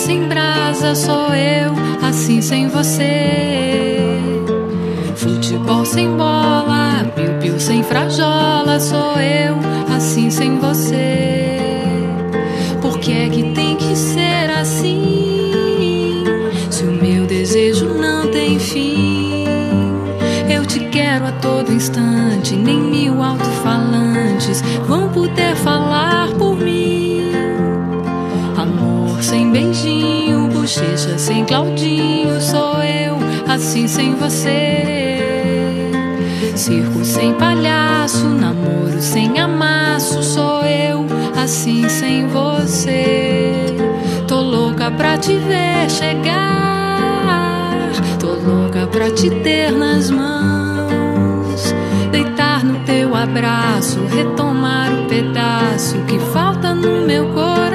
sem brasa sou eu, assim sem você. Futebol sem bola, piu-piu sem frajola sou eu, assim sem você. Por que é que tem que ser assim? Se o meu desejo não tem fim. Eu te quero a todo instante, nem 1000 alto-falantes vão poder falar por mim. Amor sem beijinho, bochecha sem Claudinho sou eu, assim sem você. Circo sem palhaço, namoro sem amasso sou eu, assim sem você. Tô louca pra te ver chegar, tô louca pra te ter nas mãos, deitar no teu abraço, retomar o pedaço que falta no meu coração.